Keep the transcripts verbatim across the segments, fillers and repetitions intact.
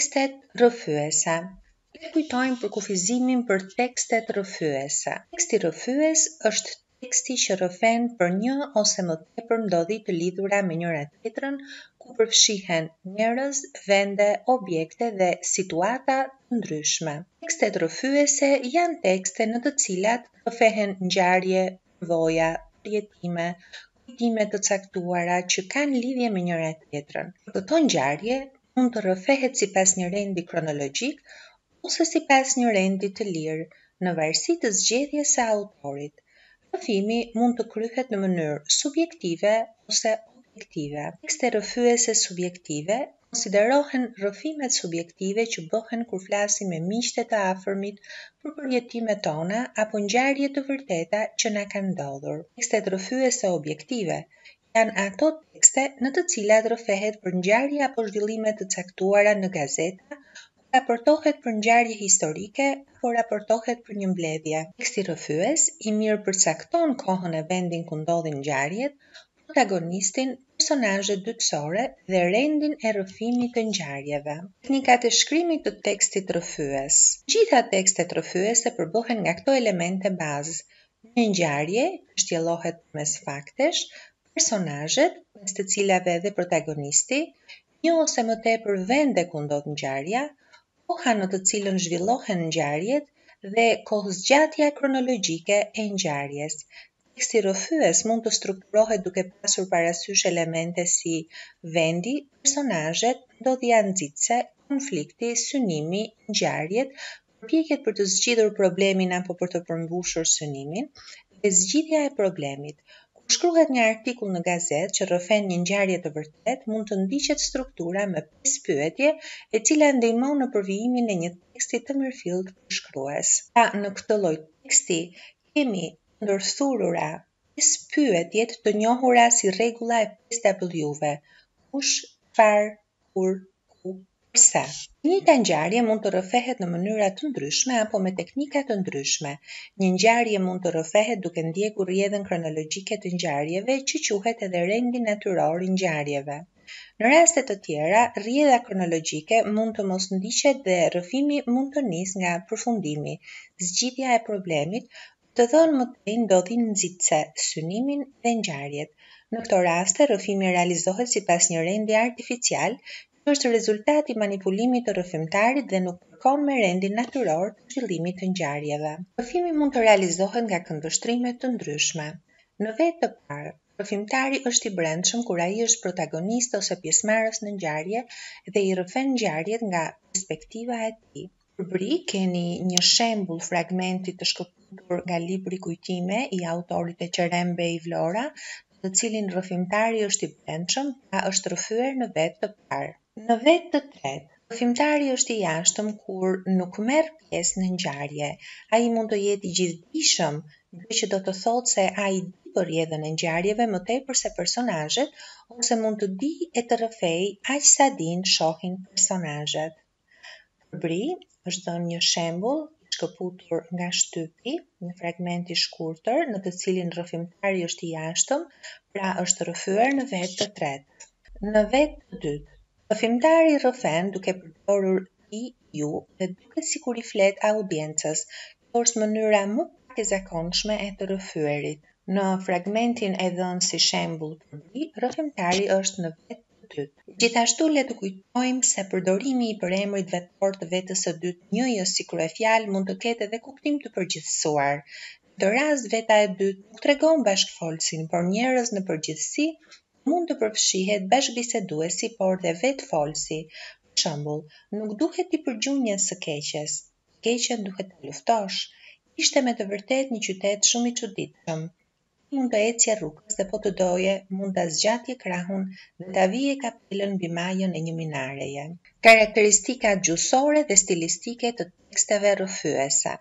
Tekstet rrëfyese. Le kujtojmë për kufizimin për tekstet rrëfyese. Teksti rrëfyes është teksti që rrëfen për një ose më tepër ndodhi të lidhura me njëra tjetrën, ku përfshihen njerëz, vende, objekte dhe situata të ndryshme. Tekstet rrëfyese janë tekste në të cilat rrëfehen ngjarje, përvoja, përjetime, kujtime të caktuara që kanë lidhje me njëra tjetrën. Këto ngjarje mund të rrëfehet sipas një rendi kronologjik ose sipas një rendi të lirë, në varësi të zgjedhjes së autorit. Rrëfimi mund të kryhet në mënyrë subjektive ose objektive. Tekste rrëfyese subjektive konsiderohen rrëfimet subjektive që bëhen kur flasim me miqtë të afërmit për përjetimet tona apo ngjarje të vërteta që na kanë ndodhur. Tekstet rrëfyese objektive janë ato tekste në të cilat rrëfehet për ngjarje apo zhvillime të caktuara në gazeta, ku raportohet për ngjarje historike apo raportohet për një mbledhje. Teksti rrëfyes i mirë përcakton kohën e vendin ku ndodhin ngjarjet, protagonistin, personazhet dytësore dhe rendin e rrëfimit të ngjarjeve. Teknikat e shkrimit të tekstit rrëfyes. Gjitha tekstet rrëfyese përbohen nga këto elemente bazë. Një ngjarje shtjellohet mes faktesh, personazhet, mes të cilave dhe protagonisti, një ose më tepër vende ku ndodh ngjarja, koha në të cilën zhvillohen ngjarjet dhe kohëzgjatja kronologjike e ngjarjes. Teksti rrëfyes mund të strukturohet duke pasur parasysh elemente si vendi, personazhet, ndodhja nxitse, konflikti, synimi, ngjarjet, përpjekjet për të zgjidhur problemin apo për të përmbushur synimin, dhe zgjidhja e problemit. Kur shkruhet një artikull në gazetë që rrëfen një ngjarje të vërtetë, mund të ndiqet struktura me pesë pyetje, e cila ndihmon në përvijimin e një teksti të mirëfillt përshkrues. Pa në këtë lloj teksti kemi ndërthurura pesë pyetjet të njohura si rregulla e pesë W-ve: kush, çfarë, kur, ku, pse. Një ngjarje mund të rrëfehet në mënyra të ndryshme apo me teknika të ndryshme. Një ngjarje mund të rrëfehet duke ndjekur rrjedhën kronologjike të ngjarjeve, që quhet edhe rendi natyror i ngjarjeve. Në raste të tjera, rrjedha kronologjike mund të mos ndiqet dhe rrëfimi mund të nisë nga përfundimi, zgjidhja e problemit, të dhënë më tej ndodhin nxitse, synimin dhe ngjarjet. Në këto raste, rrëfimi realizohet sipas një rendi artificial, që është rezultati i manipulimit të rrëfimtarit dhe nuk përkon me rendin natyror të zhvillimit të ngjarjeve. Rrëfimi mund të realizohet nga këndvështrime të ndryshme. Në vetë të parë, rrëfimtari është i brendshëm kur ai është protagonist ose pjesëmarrës në ngjarje dhe i rrëfen ngjarjet nga perspektiva e tij. Përbri keni një shembull fragmenti të shkëputur nga libri Kujtime i autorit e Qerembe i Vlora, në të cilin rrëfimtari është i brendshëm, pra është rrëfyer në vetë të parë. Në vetë të tretë, rrëfimtari është i jashtëm kur nuk merr pjesë në ngjarje. Ai mund të jetë i gjithdijshëm, gjë që do të thotë se ai di për rrjedhën e ngjarjeve më tepër se personazhet, ose mund të di e të rrëfejë aq sa dinë shohin personazhet. Përbri është dhënë një shembull i shkëputur nga Shtypi, një fragment i shkurtër në të cilin rrëfimtari është i jashtëm, pra është rrëfyer në vetë të tretë. Në vetë të dytë, rrëfimtari rrëfen duke përdorur i, ju dhe duket sikur i flet audiencës. Kjo është mënyra më pak e zakonshme e të rrëfyerit. Në fragmentin e dhënë si shembull përbri, rrëfimtari është në vetë të dytë. Gjithashtu le të kujtojmë se përdorimi i përemrit vetor të vetës së dytë njëjë si kryefjalë mund të ketë edhe kuptim të përgjithësuar. Në këtë rast veta e dytë nuk tregon bashkëfolsin, por njerëz në përgjithësi mund të përfshihet bashkëbiseduesi, por dhe vetëfolsi. Për shembull, nuk duhet t'i përgjunjës së keqes. Keqen duhet ta luftosh. Ishte me të vërtet një qytet shumë i çuditshëm. Mund të ecje rrugës dhe po të doje, mund ta zgjatje krahun dhe ta vije kapelën mbi majën e një minareje. Karakteristikat gjuhësore dhe stilistike të teksteve rrëfyese.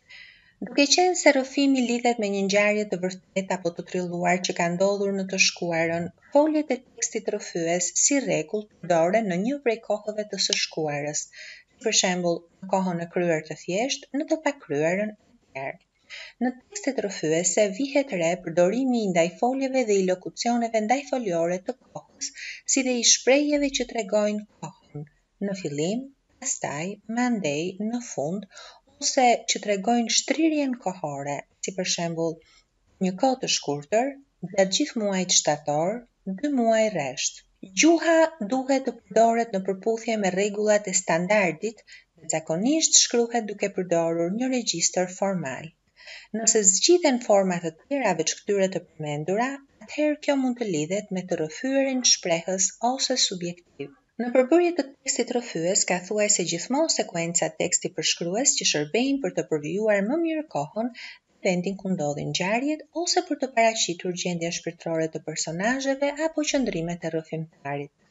Duke qenë se rrëfimi lidhet me një ngjarje të vërtetë apo të trilluar që ka ndodhur në të shkuarën, foljet e tekstit rrëfyes si rregull përdoren në një prej kohëve të së shkuarës, si për shembull në kohën e kryer të thjeshtë, në të pakryerën e tjerë. Në tekstet rrëfyese vihet re përdorimi i ndajfoljeve dhe i lokucioneve ndajfoljore të kohës, si dhe i shprehjeve që tregojnë kohën, në fillim, pastaj, mandej, në fund, ose që tregojnë shtrirjen kohore, si për shembull, një kohë të shkurtër, gjatë gjithë muajit shtator, dy muaj rresht. Gjuha duhet të përdoret në përputhje me rregullat e standardit dhe zakonisht shkruhet duke përdorur një regjistër formal. Nëse zgjidhen forma të tjera veç këtyre të përmendura, atëherë kjo mund të lidhet me të rrëfyerin shprehës ose subjektiv. Në përbërje të tekstit rrëfyes ka thuajse gjithmonë sekuenca teksti përshkrues që shërbejnë për të përvijuar më mirë kohën dhe vendin ku ndodhin ngjarjet ose për të paraqitur gjendjen shpirtërore të personazheve apo qëndrimet e rrëfimtarit.